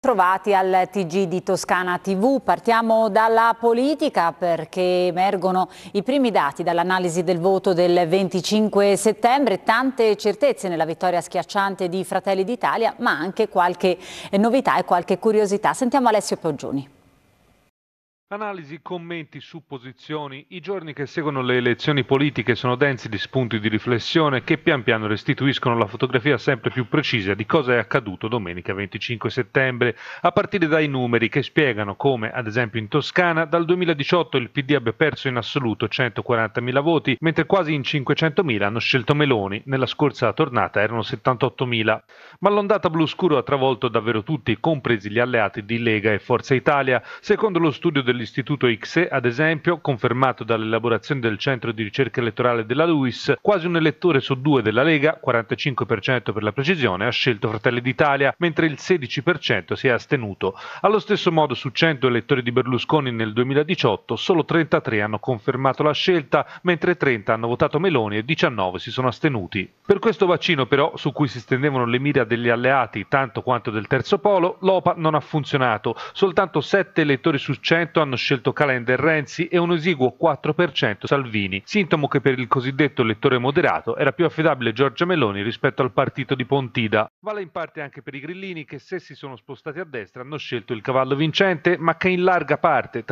bentrovati al TG di Toscana TV. Partiamo dalla politica perché emergono i primi dati dall'analisi del voto del 25 settembre, tante certezze nella vittoria schiacciante di Fratelli d'Italia, ma anche qualche novità e qualche curiosità. Sentiamo Alessio Poggioni. Analisi, commenti, supposizioni. I giorni che seguono le elezioni politiche sono densi di spunti di riflessione che pian piano restituiscono la fotografia sempre più precisa di cosa è accaduto domenica 25 settembre, a partire dai numeri che spiegano come, ad esempio in Toscana, dal 2018 il PD abbia perso in assoluto 140.000 voti, mentre quasi in 500.000 hanno scelto Meloni, nella scorsa tornata erano 78.000. Ma l'ondata blu scuro ha travolto davvero tutti, compresi gli alleati di Lega e Forza Italia. Secondo lo studio dell'Istituto ICSE, ad esempio, confermato dall'elaborazione del Centro di Ricerca Elettorale della LUIS, quasi un elettore su due della Lega, 45% per la precisione, ha scelto Fratelli d'Italia, mentre il 16% si è astenuto. Allo stesso modo, su 100 elettori di Berlusconi nel 2018, solo 33 hanno confermato la scelta, mentre 30 hanno votato Meloni e 19 si sono astenuti. Per questo vaccino, però, su cui si stendevano le mira degli alleati tanto quanto del terzo polo, l'OPA non ha funzionato. Soltanto 7 elettori su 100 hanno scelto Calenda e Renzi e un esiguo 4% Salvini, sintomo che per il cosiddetto elettori moderato era più affidabile Giorgia Meloni rispetto al partito di Pontida. Vale in parte anche per i grillini che, se si sono spostati a destra, hanno scelto il cavallo vincente, ma che in larga parte,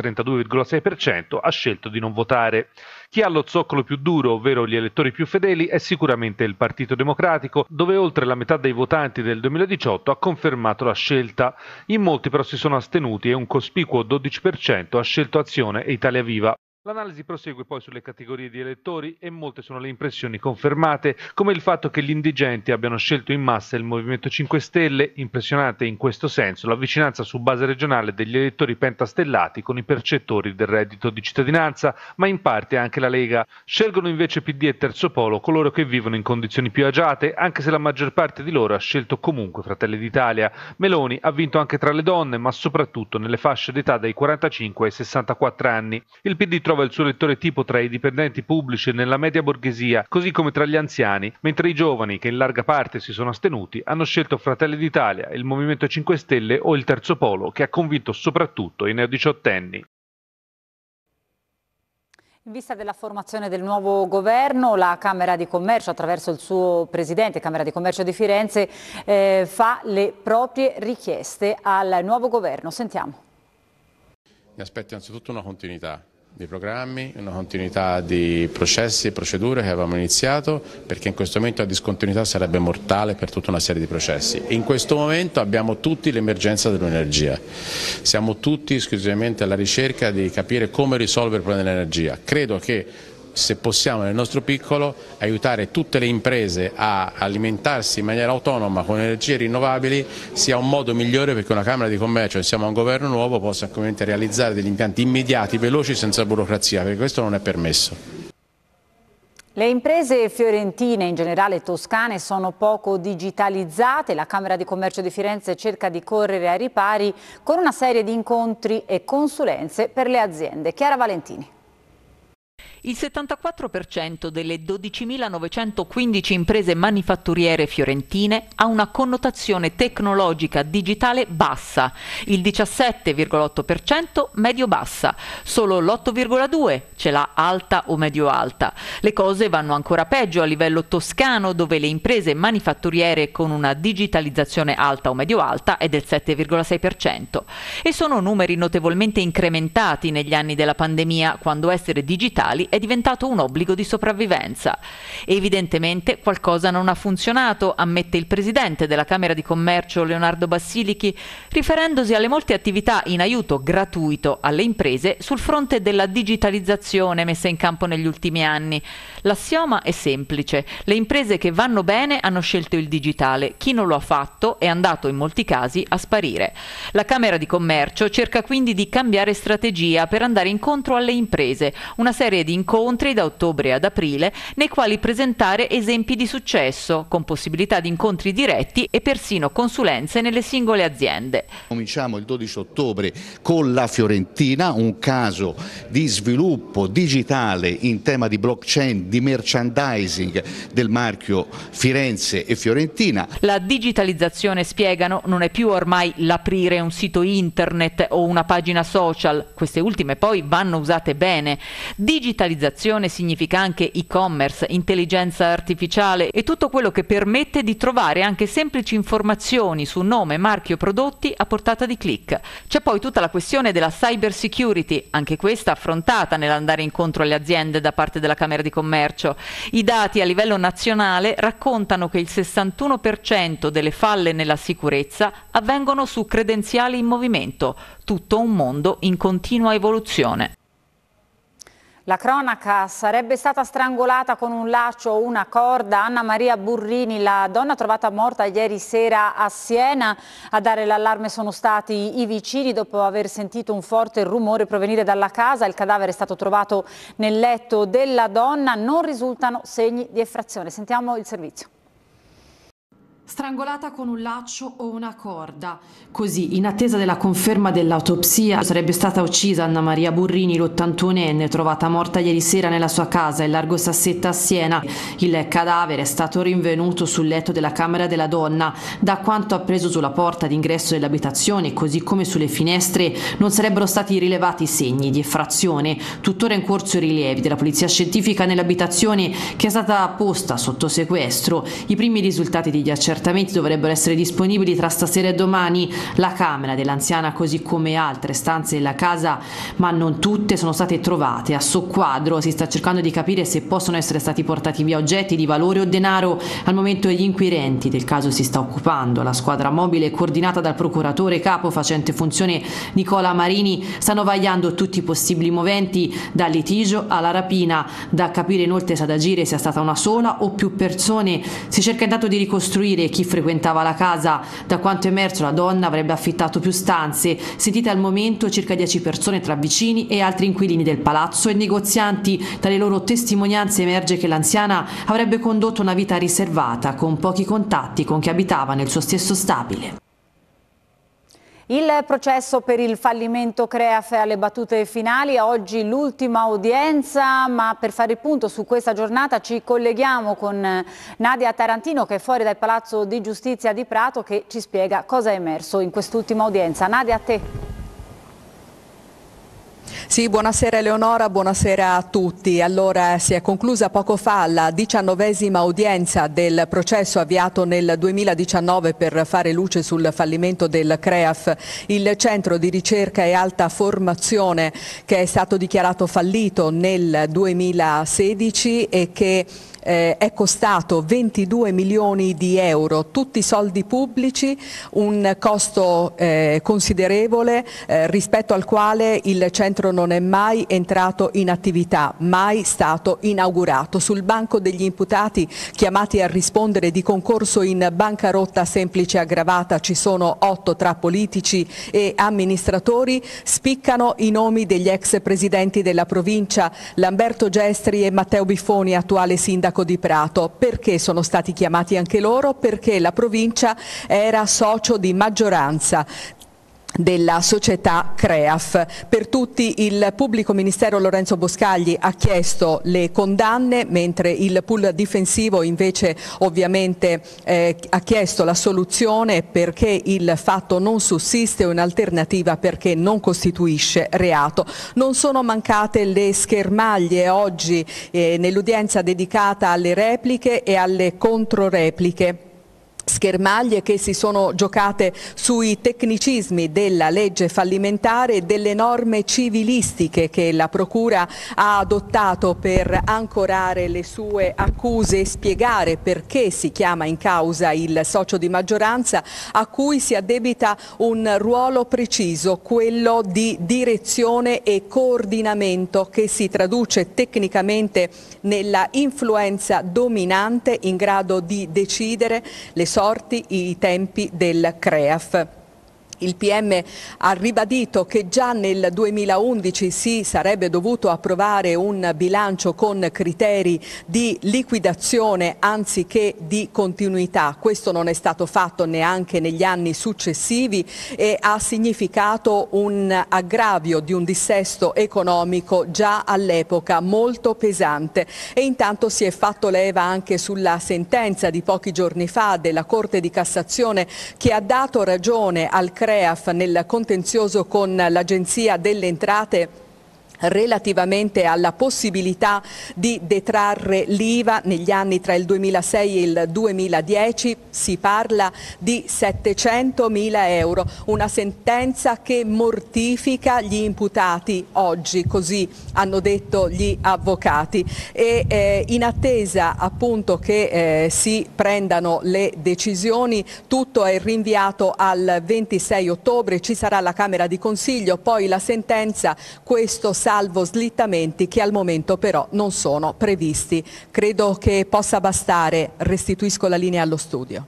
32,6%, ha scelto di non votare. Chi ha lo zoccolo più duro, ovvero gli elettori più fedeli, è sicuramente il Partito Democratico, dove oltre la metà dei votanti del 2018 ha confermato la scelta. In molti però si sono astenuti e un cospicuo 12% ha scelto Azione e Italia Viva. L'analisi prosegue poi sulle categorie di elettori e molte sono le impressioni confermate, come il fatto che gli indigenti abbiano scelto in massa il Movimento 5 Stelle, impressionante in questo senso la vicinanza su base regionale degli elettori pentastellati con i percettori del reddito di cittadinanza, ma in parte anche la Lega. Scelgono invece PD e Terzo Polo coloro che vivono in condizioni più agiate, anche se la maggior parte di loro ha scelto comunque Fratelli d'Italia. Meloni ha vinto anche tra le donne, ma soprattutto nelle fasce d'età dai 45 ai 64 anni. Il PD trova il suo elettore tipo tra i dipendenti pubblici e nella media borghesia, così come tra gli anziani, mentre i giovani, che in larga parte si sono astenuti, hanno scelto Fratelli d'Italia, il Movimento 5 Stelle o il Terzo Polo, che ha convinto soprattutto i neodiciottenni. In vista della formazione del nuovo governo, la Camera di Commercio, attraverso il suo presidente, Camera di Commercio di Firenze, fa le proprie richieste al nuovo governo. Sentiamo. Mi aspetto innanzitutto una continuità di programmi, una continuità di processi e procedure che avevamo iniziato, perché in questo momento la discontinuità sarebbe mortale per tutta una serie di processi. In questo momento abbiamo tutti l'emergenza dell'energia, siamo tutti esclusivamente alla ricerca di capire come risolvere il problema dell'energia. Credo che, se possiamo nel nostro piccolo, aiutare tutte le imprese a alimentarsi in maniera autonoma con energie rinnovabili sia un modo migliore perché una Camera di Commercio, insieme a un governo nuovo, possa realizzare degli impianti immediati, veloci, senza burocrazia, perché questo non è permesso. Le imprese fiorentine, in generale toscane, sono poco digitalizzate. La Camera di Commercio di Firenze cerca di correre ai ripari con una serie di incontri e consulenze per le aziende. Chiara Valentini. Il 74% delle 12.915 imprese manifatturiere fiorentine ha una connotazione tecnologica digitale bassa, il 17,8% medio-bassa, solo l'8,2% ce l'ha alta o medio-alta. Le cose vanno ancora peggio a livello toscano, dove le imprese manifatturiere con una digitalizzazione alta o medio-alta è del 7,6%. E sono numeri notevolmente incrementati negli anni della pandemia, quando essere digitali è diventato un obbligo di sopravvivenza. Evidentemente qualcosa non ha funzionato, ammette il presidente della Camera di Commercio Leonardo Bassilichi, riferendosi alle molte attività in aiuto gratuito alle imprese sul fronte della digitalizzazione messa in campo negli ultimi anni. L'assioma è semplice: le imprese che vanno bene hanno scelto il digitale, chi non lo ha fatto è andato in molti casi a sparire. La Camera di Commercio cerca quindi di cambiare strategia per andare incontro alle imprese, una serie serie di incontri da ottobre ad aprile, nei quali presentare esempi di successo, con possibilità di incontri diretti e persino consulenze nelle singole aziende. Cominciamo il 12 ottobre con la Fiorentina, un caso di sviluppo digitale in tema di blockchain, di merchandising del marchio Firenze e Fiorentina. La digitalizzazione, spiegano, non è più ormai l'aprire un sito internet o una pagina social, queste ultime poi vanno usate bene. Digitalizzazione significa anche e-commerce, intelligenza artificiale e tutto quello che permette di trovare anche semplici informazioni su nome, marchio, prodotti a portata di click. C'è poi tutta la questione della cyber security, anche questa affrontata nell'andare incontro alle aziende da parte della Camera di Commercio. I dati a livello nazionale raccontano che il 61% delle falle nella sicurezza avvengono su credenziali in movimento, tutto un mondo in continua evoluzione. La cronaca: sarebbe stata strangolata con un laccio o una corda. Anna Maria Burrini, la donna trovata morta ieri sera a Siena. A dare l'allarme sono stati i vicini dopo aver sentito un forte rumore provenire dalla casa. Il cadavere è stato trovato nel letto della donna, non risultano segni di effrazione. Sentiamo il servizio. Strangolata con un laccio o una corda. Così, in attesa della conferma dell'autopsia, sarebbe stata uccisa Anna Maria Burrini, l'81enne, trovata morta ieri sera nella sua casa in largo Sassetta a Siena. Il cadavere è stato rinvenuto sul letto della camera della donna. Da quanto appreso sulla porta d'ingresso dell'abitazione, così come sulle finestre, non sarebbero stati rilevati segni di effrazione. Tuttora in corso i rilievi della polizia scientifica nell'abitazione, che è stata posta sotto sequestro. I primi risultati degli accertamenti dovrebbero essere disponibili tra stasera e domani. La camera dell'anziana, così come altre stanze della casa, ma non tutte, sono state trovate a soqquadro. Si sta cercando di capire se possono essere stati portati via oggetti di valore o denaro. Al momento gli inquirenti del caso si sta occupando. La squadra mobile, coordinata dal procuratore capo facente funzione Nicola Marini, stanno vagliando tutti i possibili moventi, dal litigio alla rapina. Da capire inoltre se ad agire sia stata una sola o più persone. Si cerca intanto di ricostruire chi frequentava la casa. Da quanto emerso, la donna avrebbe affittato più stanze. Sentite al momento circa 10 persone tra vicini e altri inquilini del palazzo e negozianti. Dalle loro testimonianze emerge che l'anziana avrebbe condotto una vita riservata, con pochi contatti con chi abitava nel suo stesso stabile. Il processo per il fallimento Creaf è alle battute finali. Oggi l'ultima udienza, ma per fare il punto su questa giornata ci colleghiamo con Nadia Tarantino, che è fuori dal Palazzo di Giustizia di Prato, che ci spiega cosa è emerso in quest'ultima udienza. Nadia, a te. Sì, buonasera Eleonora, buonasera a tutti. Allora, si è conclusa poco fa la 19ª udienza del processo avviato nel 2019 per fare luce sul fallimento del Creaf, il centro di ricerca e alta formazione che è stato dichiarato fallito nel 2016 e che è costato 22 milioni di euro, tutti soldi pubblici, un costo considerevole rispetto al quale il centro non è mai entrato in attività, mai stato inaugurato. Sul banco degli imputati chiamati a rispondere di concorso in bancarotta semplice e aggravata ci sono 8 tra politici e amministratori. Spiccano i nomi degli ex presidenti della provincia, Lamberto Gestri e Matteo Biffoni, attuale sindaco di Prato. Perché sono stati chiamati anche loro? Perché la provincia era socio di maggioranza della società Creaf. Per tutti il pubblico ministero Lorenzo Boscagli ha chiesto le condanne, mentre il pool difensivo invece ovviamente ha chiesto l'assoluzione perché il fatto non sussiste o in alternativa perché non costituisce reato. Non sono mancate le schermaglie oggi nell'udienza dedicata alle repliche e alle controrepliche. Schermaglie che si sono giocate sui tecnicismi della legge fallimentare e delle norme civilistiche che la Procura ha adottato per ancorare le sue accuse e spiegare perché si chiama in causa il socio di maggioranza a cui si addebita un ruolo preciso, quello di direzione e coordinamento, che si traduce tecnicamente nella influenza dominante in grado di decidere le sorti, i tempi del Creaf. Il PM ha ribadito che già nel 2011 si sarebbe dovuto approvare un bilancio con criteri di liquidazione anziché di continuità. Questo non è stato fatto neanche negli anni successivi e ha significato un aggravio di un dissesto economico già all'epoca molto pesante. E intanto si è fatto leva anche sulla sentenza di pochi giorni fa della Corte di Cassazione che ha dato ragione al CREAF nel contenzioso con l'Agenzia delle Entrate relativamente alla possibilità di detrarre l'IVA negli anni tra il 2006 e il 2010. Si parla di 700.000 euro, una sentenza che mortifica gli imputati oggi, così hanno detto gli avvocati, e in attesa appunto che si prendano le decisioni tutto è rinviato al 26 ottobre, ci sarà la Camera di Consiglio, poi la sentenza, questo salvo slittamenti che al momento però non sono previsti. Credo che possa bastare, restituisco la linea allo studio.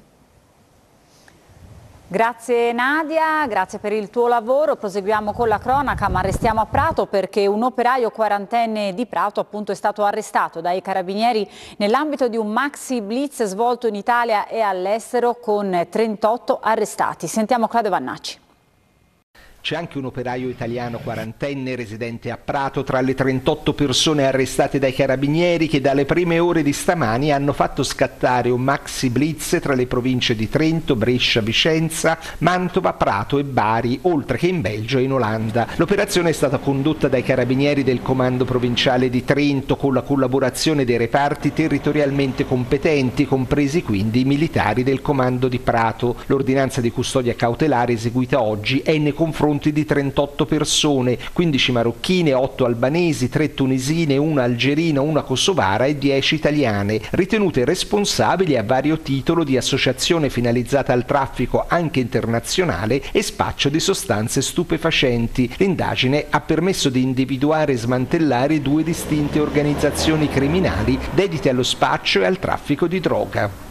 Grazie Nadia, grazie per il tuo lavoro. Proseguiamo con la cronaca, ma restiamo a Prato perché un operaio quarantenne di Prato appunto è stato arrestato dai carabinieri nell'ambito di un maxi blitz svolto in Italia e all'estero con 38 arrestati. Sentiamo Claudio Vannacci. C'è anche un operaio italiano quarantenne residente a Prato tra le 38 persone arrestate dai carabinieri che dalle prime ore di stamani hanno fatto scattare un maxi blitz tra le province di Trento, Brescia, Vicenza, Mantova, Prato e Bari, oltre che in Belgio e in Olanda. L'operazione è stata condotta dai carabinieri del Comando Provinciale di Trento con la collaborazione dei reparti territorialmente competenti, compresi quindi i militari del Comando di Prato. L'ordinanza di custodia cautelare eseguita oggi è nei confronti di 38 persone, 15 marocchine, 8 albanesi, 3 tunisine, 1 algerina, 1 kosovara e 10 italiane, ritenute responsabili a vario titolo di associazione finalizzata al traffico anche internazionale e spaccio di sostanze stupefacenti. L'indagine ha permesso di individuare e smantellare 2 distinte organizzazioni criminali dedite allo spaccio e al traffico di droga.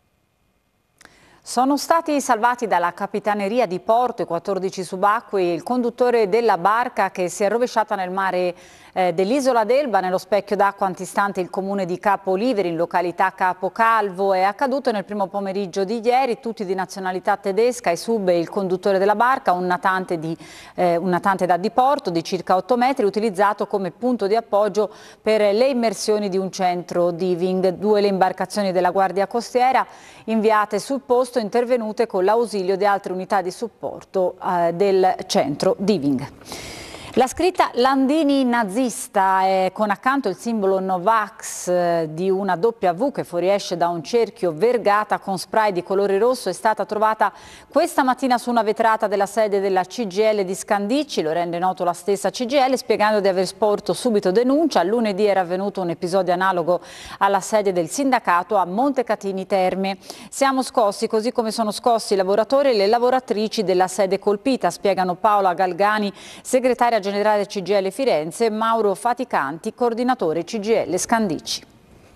Sono stati salvati dalla Capitaneria di Porto i 14 subacquei e il conduttore della barca che si è rovesciata nel mare dell'isola d'Elba, nello specchio d'acqua antistante il comune di Capo Oliveri, in località Capo Calvo. È accaduto nel primo pomeriggio di ieri, tutti di nazionalità tedesca, i sub e il conduttore della barca, un natante da diporto di circa 8 metri, utilizzato come punto di appoggio per le immersioni di un centro diving. 2 le imbarcazioni della Guardia Costiera inviate sul posto, intervenute con l'ausilio di altre unità di supporto del centro diving. La scritta Landini nazista con accanto il simbolo Novax di una W che fuoriesce da un cerchio vergata con spray di colore rosso è stata trovata questa mattina su una vetrata della sede della CGIL di Scandicci. Lo rende noto la stessa CGIL spiegando di aver sporto subito denuncia. Lunedì era avvenuto un episodio analogo alla sede del sindacato a Montecatini Terme. Siamo scossi così come sono scossi i lavoratori e le lavoratrici della sede colpita, spiegano Paola Galgani, segretaria generale CGIL Firenze, e Mauro Faticanti, coordinatore CGIL Scandicci.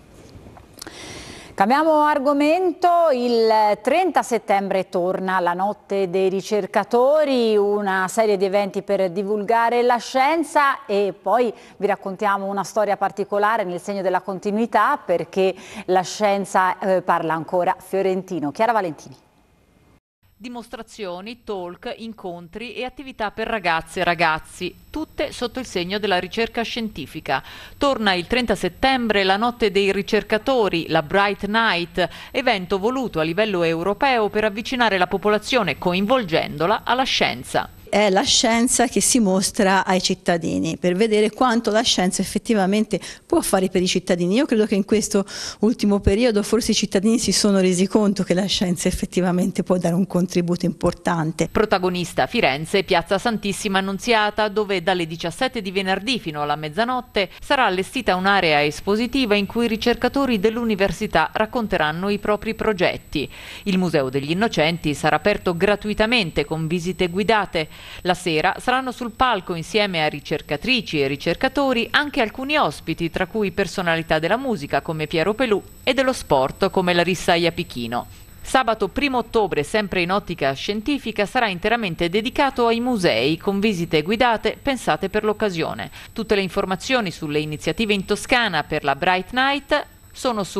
Cambiamo argomento, il 30 settembre torna la Notte dei Ricercatori, una serie di eventi per divulgare la scienza, e poi vi raccontiamo una storia particolare nel segno della continuità perché la scienza parla ancora fiorentino. Chiara Valentini. Dimostrazioni, talk, incontri e attività per ragazze e ragazzi, tutte sotto il segno della ricerca scientifica. Torna il 30 settembre la Notte dei Ricercatori, la Bright Night, evento voluto a livello europeo per avvicinare la popolazione coinvolgendola alla scienza. È la scienza che si mostra ai cittadini per vedere quanto la scienza effettivamente può fare per i cittadini. Io credo che in questo ultimo periodo forse i cittadini si sono resi conto che la scienza effettivamente può dare un contributo importante. Protagonista Firenze, Piazza Santissima Annunziata, dove dalle 17 di venerdì fino alla mezzanotte sarà allestita un'area espositiva in cui i ricercatori dell'università racconteranno i propri progetti. Il Museo degli Innocenti sarà aperto gratuitamente con visite guidate. La sera saranno sul palco insieme a ricercatrici e ricercatori anche alcuni ospiti, tra cui personalità della musica come Piero Pelù e dello sport come Larissa Iapichino. Sabato 1 ottobre, sempre in ottica scientifica, sarà interamente dedicato ai musei con visite guidate pensate per l'occasione. Tutte le informazioni sulle iniziative in Toscana per la Bright Night sono su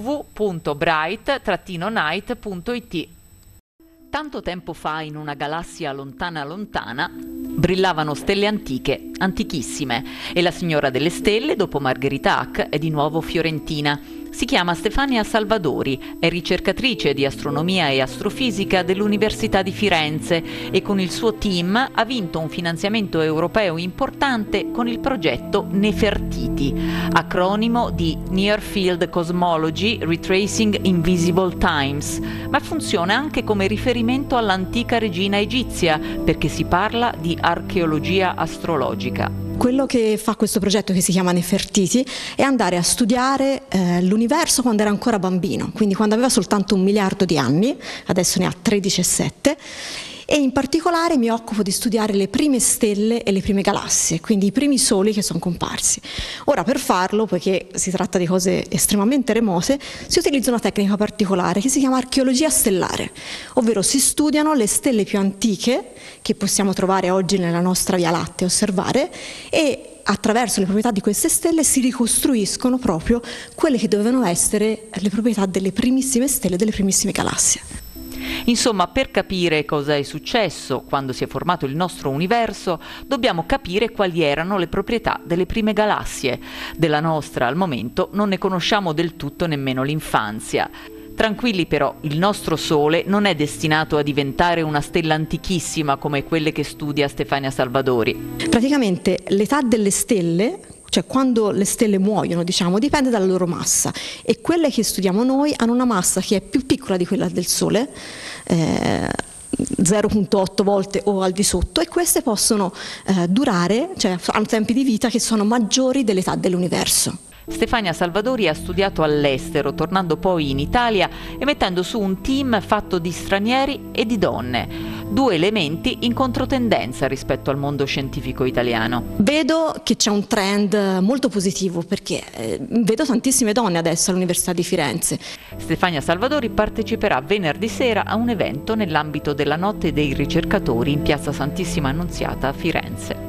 www.bright-night.it. Tanto tempo fa, in una galassia lontana lontana, brillavano stelle antiche, antichissime, e la signora delle stelle, dopo Margherita Hack, è di nuovo fiorentina. Si chiama Stefania Salvadori, è ricercatrice di astronomia e astrofisica dell'Università di Firenze e con il suo team ha vinto un finanziamento europeo importante con il progetto Nefertiti, acronimo di Near Field Cosmology Retracing Invisible Times, ma funziona anche come riferimento all'antica regina egizia perché si parla di archeologia astrologica. Quello che fa questo progetto, che si chiama Nefertiti, è andare a studiare l'universo quando era ancora bambino, quindi quando aveva soltanto 1 miliardo di anni, adesso ne ha 13,7, e in particolare mi occupo di studiare le prime stelle e le prime galassie, quindi i primi soli che sono comparsi. Ora, per farlo, poiché si tratta di cose estremamente remote, si utilizza una tecnica particolare che si chiama archeologia stellare, ovvero si studiano le stelle più antiche che possiamo trovare oggi nella nostra Via Lattea e osservare, e attraverso le proprietà di queste stelle si ricostruiscono proprio quelle che dovevano essere le proprietà delle primissime stelle, delle primissime galassie. Insomma, per capire cosa è successo quando si è formato il nostro universo, dobbiamo capire quali erano le proprietà delle prime galassie. Della nostra, al momento, non ne conosciamo del tutto nemmeno l'infanzia. Tranquilli però, il nostro Sole non è destinato a diventare una stella antichissima come quelle che studia Stefania Salvadori. Praticamente l'età delle stelle, cioè quando le stelle muoiono, diciamo, dipende dalla loro massa, e quelle che studiamo noi hanno una massa che è più piccola di quella del Sole, 0,8 volte o al di sotto, e queste possono durare, cioè hanno tempi di vita che sono maggiori dell'età dell'universo. Stefania Salvadori ha studiato all'estero, tornando poi in Italia e mettendo su un team fatto di stranieri e di donne, 2 elementi in controtendenza rispetto al mondo scientifico italiano. Vedo che c'è un trend molto positivo, perché vedo tantissime donne adesso all'Università di Firenze. Stefania Salvadori parteciperà venerdì sera a un evento nell'ambito della Notte dei Ricercatori in Piazza Santissima Annunziata a Firenze.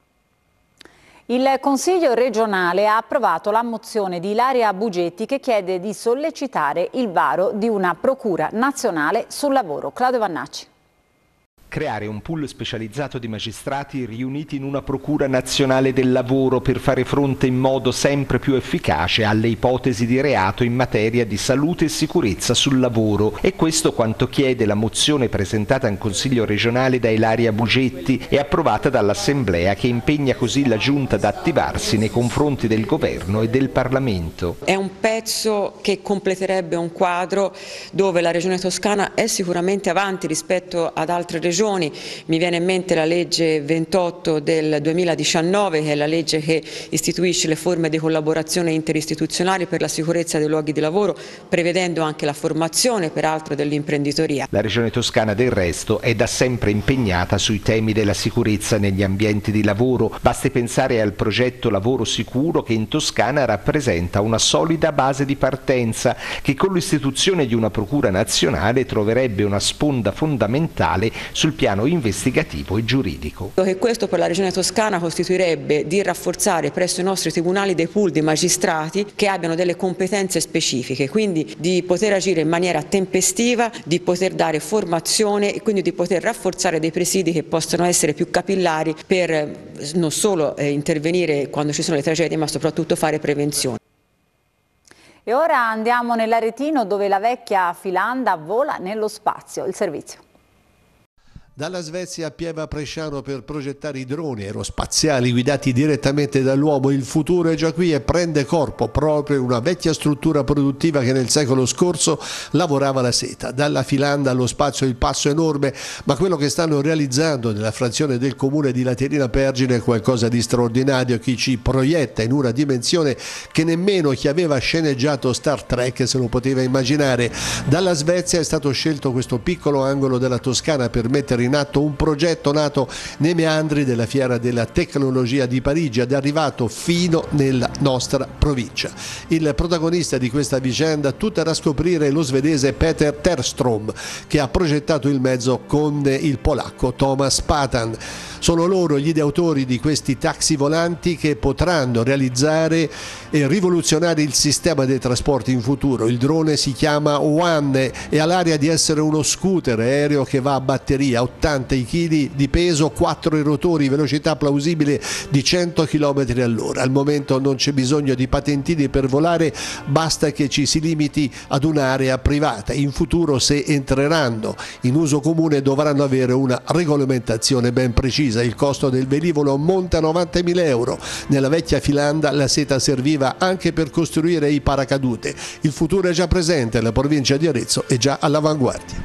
Il Consiglio regionale ha approvato la mozione di Ilaria Bugetti che chiede di sollecitare il varo di una procura nazionale sul lavoro. Claudio Vannacci. Creare un pool specializzato di magistrati riuniti in una procura nazionale del lavoro per fare fronte in modo sempre più efficace alle ipotesi di reato in materia di salute e sicurezza sul lavoro. E questo quanto chiede la mozione presentata in Consiglio regionale da Ilaria Bugetti e approvata dall'Assemblea, che impegna così la Giunta ad attivarsi nei confronti del Governo e del Parlamento. È un pezzo che completerebbe un quadro dove la Regione Toscana è sicuramente avanti rispetto ad altre regioni. Mi viene in mente la legge 28 del 2019, che è la legge che istituisce le forme di collaborazione interistituzionali per la sicurezza dei luoghi di lavoro, prevedendo anche la formazione peraltro dell'imprenditoria. La Regione Toscana del resto è da sempre impegnata sui temi della sicurezza negli ambienti di lavoro. Basti pensare al progetto Lavoro Sicuro, che in Toscana rappresenta una solida base di partenza che con l'istituzione di una procura nazionale troverebbe una sponda fondamentale sul piano investigativo e giuridico. Che questo per la Regione Toscana costituirebbe di rafforzare presso i nostri tribunali dei pool di magistrati che abbiano delle competenze specifiche, quindi di poter agire in maniera tempestiva, di poter dare formazione e quindi di poter rafforzare dei presidi che possono essere più capillari per non solo intervenire quando ci sono le tragedie, ma soprattutto fare prevenzione. E ora andiamo nell'Aretino, dove la vecchia filanda vola nello spazio. Il servizio. Dalla Svezia a Pieva Presciano per progettare i droni aerospaziali guidati direttamente dall'uomo. Il futuro è già qui e prende corpo proprio in una vecchia struttura produttiva che nel secolo scorso lavorava la seta. Dalla filanda allo spazio il passo è enorme, ma quello che stanno realizzando nella frazione del comune di Laterina Pergine è qualcosa di straordinario. Chi ci proietta in una dimensione che nemmeno chi aveva sceneggiato Star Trek se lo poteva immaginare. Dalla Svezia è stato scelto questo piccolo angolo della Toscana per mettere in atto un progetto nato nei meandri della Fiera della Tecnologia di Parigi ed è arrivato fino nella nostra provincia. Il protagonista di questa vicenda tutta da scoprire è lo svedese Peter Terström, che ha progettato il mezzo con il polacco Thomas Patan. Sono loro gli ideatori di questi taxi volanti che potranno realizzare e rivoluzionare il sistema dei trasporti in futuro. Il drone si chiama One e ha l'aria di essere uno scooter aereo che va a batteria, 80 kg di peso, 4 rotori, velocità plausibile di 100 km all'ora. Al momento non c'è bisogno di patentini per volare, basta che ci si limiti ad un'area privata. In futuro, se entreranno in uso comune, dovranno avere una regolamentazione ben precisa. Il costo del velivolo monta a 90.000 euro. Nella vecchia Finlandia la seta serviva anche per costruire i paracadute. Il futuro è già presente, la provincia di Arezzo è già all'avanguardia.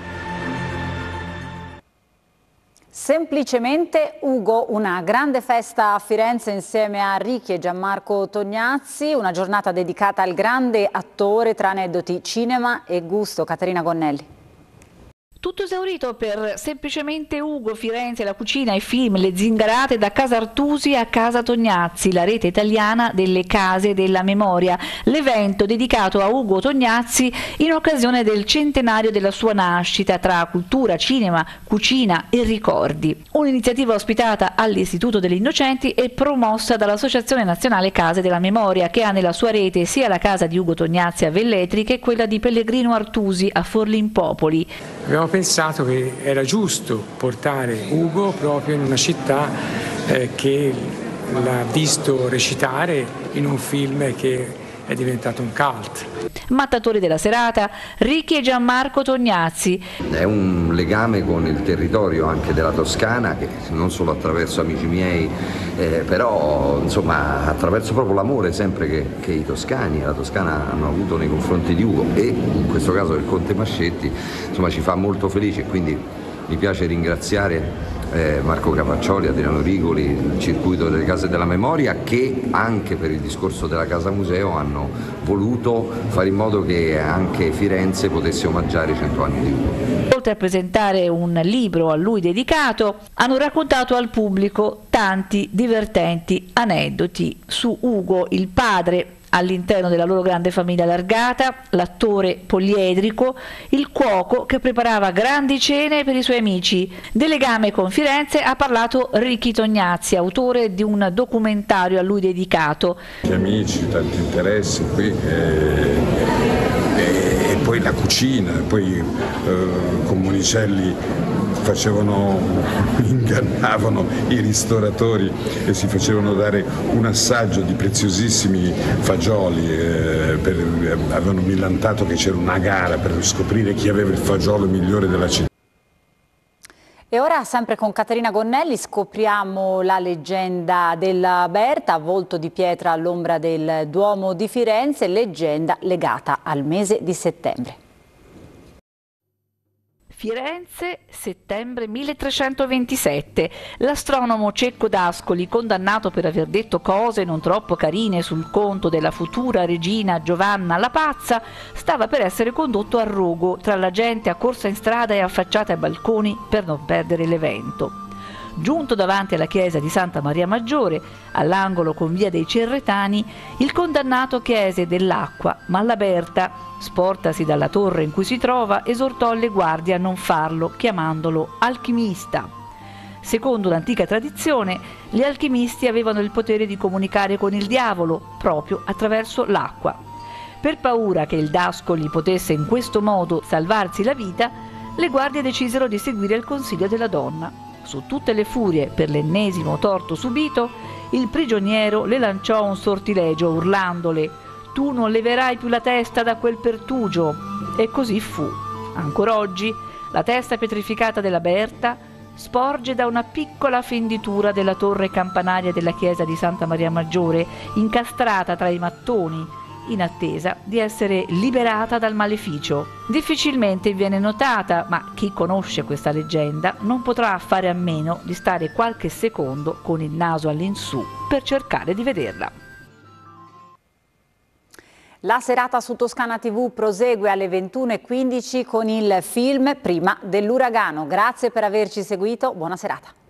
Semplicemente Ugo, una grande festa a Firenze insieme a Ricky e Gianmarco Tognazzi, una giornata dedicata al grande attore tra aneddoti, cinema e gusto. Caterina Gonnelli. Tutto esaurito per Semplicemente Ugo, Firenze, la cucina, i film, le zingarate da Casa Artusi a Casa Tognazzi, la rete italiana delle case della memoria, l'evento dedicato a Ugo Tognazzi in occasione del centenario della sua nascita tra cultura, cinema, cucina e ricordi. Un'iniziativa ospitata all'Istituto degli Innocenti e promossa dall'Associazione Nazionale Case della Memoria, che ha nella sua rete sia la casa di Ugo Tognazzi a Velletri che quella di Pellegrino Artusi a Forlimpopoli. Abbiamo pensato che era giusto portare Ugo proprio in una città che l'ha visto recitare in un film che è diventato un cult. Mattatori della serata, Ricky e Gianmarco Tognazzi. È un legame con il territorio anche della Toscana, che non solo attraverso amici miei, però insomma attraverso proprio l'amore sempre che i toscani e la Toscana hanno avuto nei confronti di Ugo, e in questo caso del Conte Mascetti, insomma ci fa molto felice, quindi mi piace ringraziare Marco Capaccioli, Adriano Rigoli, il circuito delle case della memoria, che anche per il discorso della casa museo hanno voluto fare in modo che anche Firenze potesse omaggiare i 100 anni di Ugo. Oltre a presentare un libro a lui dedicato, hanno raccontato al pubblico tanti divertenti aneddoti su Ugo, il padre all'interno della loro grande famiglia allargata, l'attore poliedrico, il cuoco che preparava grandi cene per i suoi amici. Del legame con Firenze ha parlato Ricky Tognazzi, autore di un documentario a lui dedicato. Gli amici, tanti interessi qui e poi la cucina, poi con Monicelli ingannavano i ristoratori e si facevano dare un assaggio di preziosissimi fagioli, avevano millantato che c'era una gara per scoprire chi aveva il fagiolo migliore della città. E ora, sempre con Caterina Gonnelli, scopriamo la leggenda della Berta, volto di pietra all'ombra del Duomo di Firenze, leggenda legata al mese di settembre. Firenze, settembre 1327. L'astronomo Cecco d'Ascoli, condannato per aver detto cose non troppo carine sul conto della futura regina Giovanna la Pazza, stava per essere condotto a rogo tra la gente accorsa in strada e affacciata ai balconi per non perdere l'evento. Giunto davanti alla chiesa di Santa Maria Maggiore, all'angolo con via dei Cerretani, il condannato chiese dell'acqua, ma la Berta, sportasi dalla torre in cui si trova, esortò le guardie a non farlo, chiamandolo alchimista. Secondo l'antica tradizione, gli alchimisti avevano il potere di comunicare con il diavolo proprio attraverso l'acqua. Per paura che il D'Ascoli potesse in questo modo salvarsi la vita, le guardie decisero di seguire il consiglio della donna. Su tutte le furie per l'ennesimo torto subito, il prigioniero le lanciò un sortilegio urlandole: «Tu non leverai più la testa da quel pertugio!» E così fu. Ancora oggi la testa pietrificata della Berta sporge da una piccola fenditura della torre campanaria della chiesa di Santa Maria Maggiore, incastrata tra i mattoni, in attesa di essere liberata dal maleficio. Difficilmente viene notata, ma chi conosce questa leggenda non potrà fare a meno di stare qualche secondo con il naso all'insù per cercare di vederla. La serata su Toscana TV prosegue alle 21:15 con il film Prima dell'uragano. Grazie per averci seguito, buona serata.